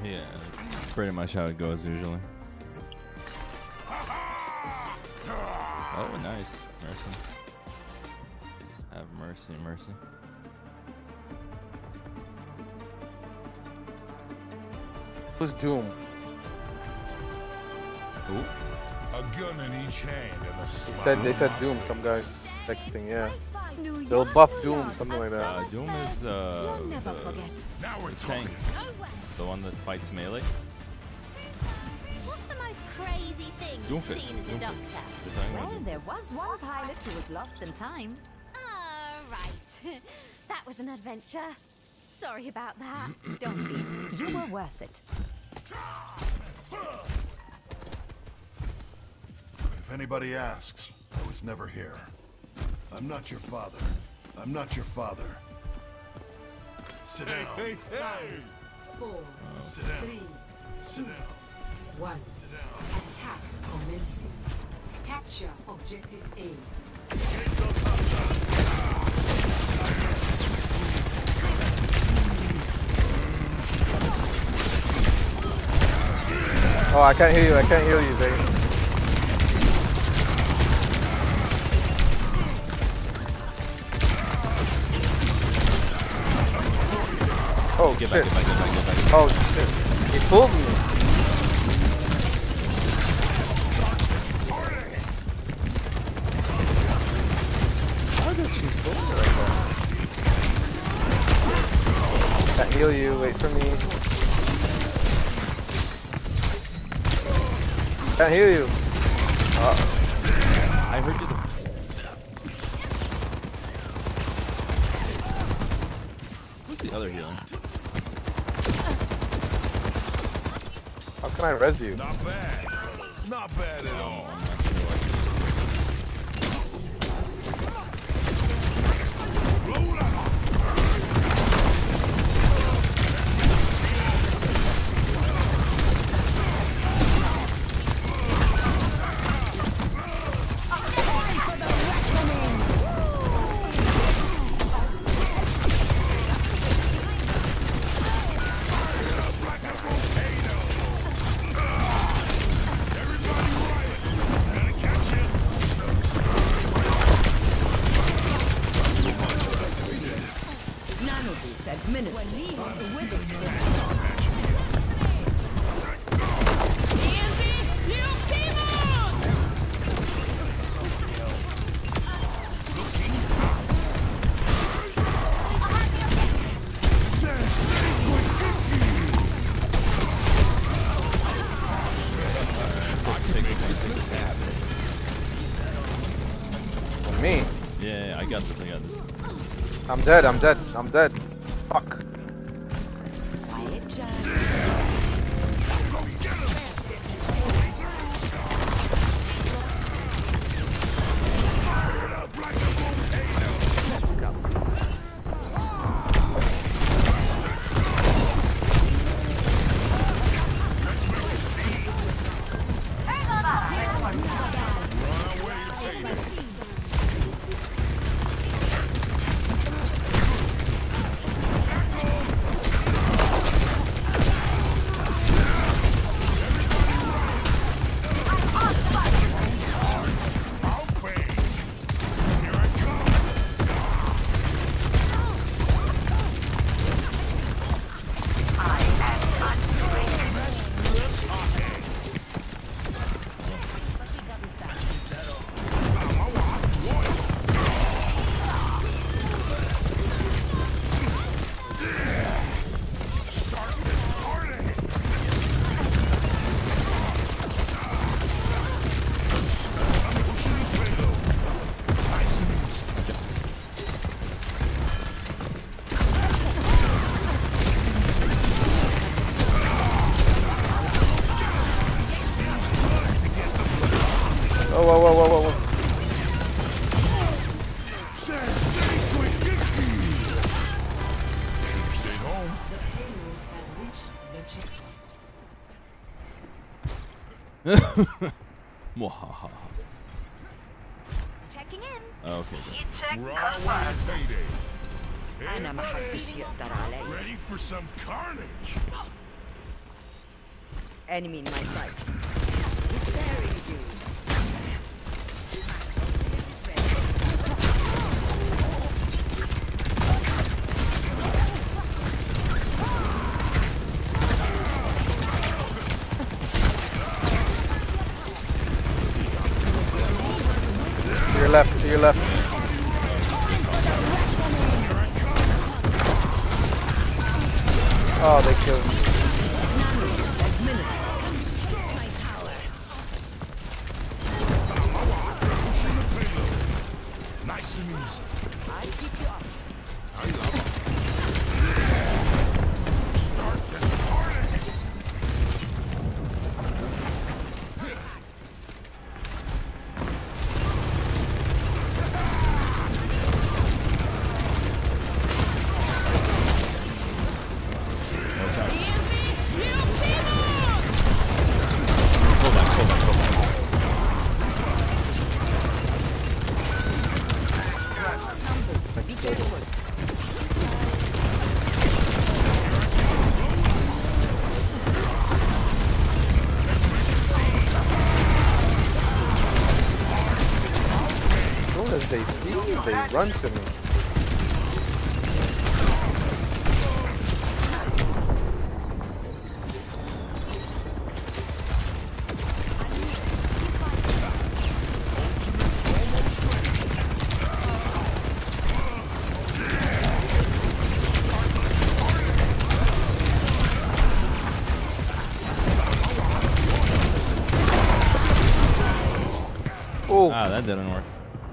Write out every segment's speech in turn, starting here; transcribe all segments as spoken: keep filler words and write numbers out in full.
Yeah, that's pretty much how it goes usually. Oh, nice. Mercy. Have mercy, mercy. Who's Doom? Who? A gun in each hand and a They smile. said they said Doom. Some guy texting. Yeah. They'll buff Doom, something like that. Uh, Doom is uh, Never the forget. Now we're tank, talking. the one that fights melee. What's the most crazy thing you've Doomfist. seen as a Doomfist. doctor? You're talking about Well, Doomfist. there was one pilot who was lost in time. Ah, right. That was an adventure. Sorry about that. Don't be. You were worth it. If anybody asks, I was never here. I'm not your father. I'm not your father. Sit down. Hey, hey, hey. Four, Sit down. three, Sit down. one. Sit down. Attack commencing. Capture objective A. Oh, I can't hear you. I can't hear you, babe. Oh Get shit! back, get back, get back, get back. Oh shit! He fooled me. How did she fool me like that? Can't heal you. Wait for me. Can't hear you. Uh, I heard you. The Who's the other healer? how can I res you? Not bad. Not bad at Oh, all. I'm not sure. Nanoboost administered. For me. Yeah, yeah, I got this, I got this. I'm dead. I'm dead. I'm dead. Fuck. Quiet, Jack. Oh, whoa, whoa, whoa, whoa, whoa. Stay home. The payload has reached the checkpoint. Mwahaha. Checking in. Okay. We're on our way to payday. أنا ما حبش يقدر علي. Ready for some carnage? Enemy in my sight. Staring you. To your left, to your left. Oh, they killed me. Nice and easy. I'll keep you up. I love it. Start this party. Pull back, pull back, pull back. Be careful. As soon as they see me, they run to me. Oh, Ah, that didn't work.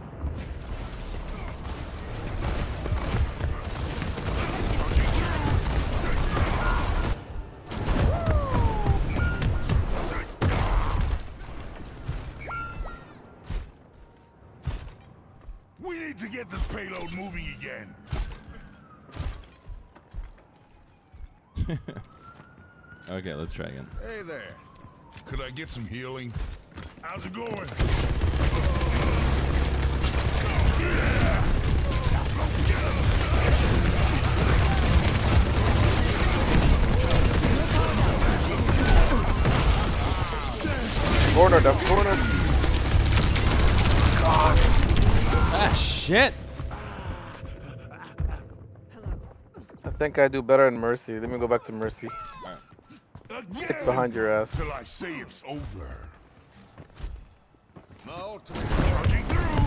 We need to get this payload moving again. Okay, let's try again. Hey there. Could I get some healing? How's it going? corner, the corner. Ah, shit! I think I do better in Mercy. Let me go back to Mercy. Again, It's behind your ass. till I say it's over. My ultimate charging through.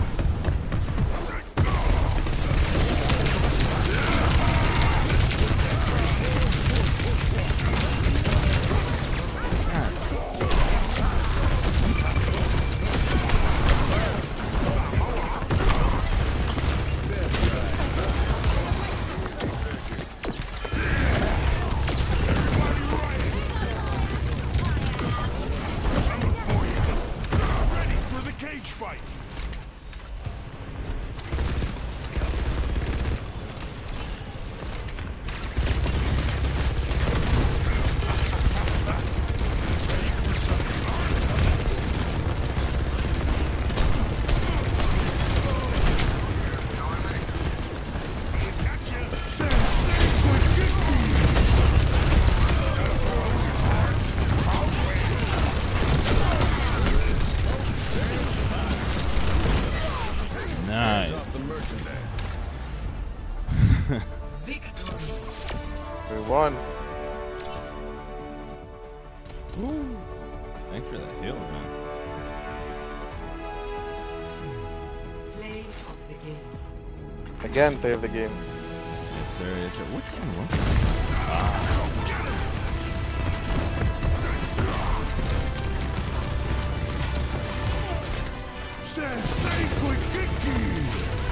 Nice. We won. Woo. Thanks for that heals, man. Play of the game. Again, play of the game. Yes, sir. Yes, sir. Which one was it? Sensei Quick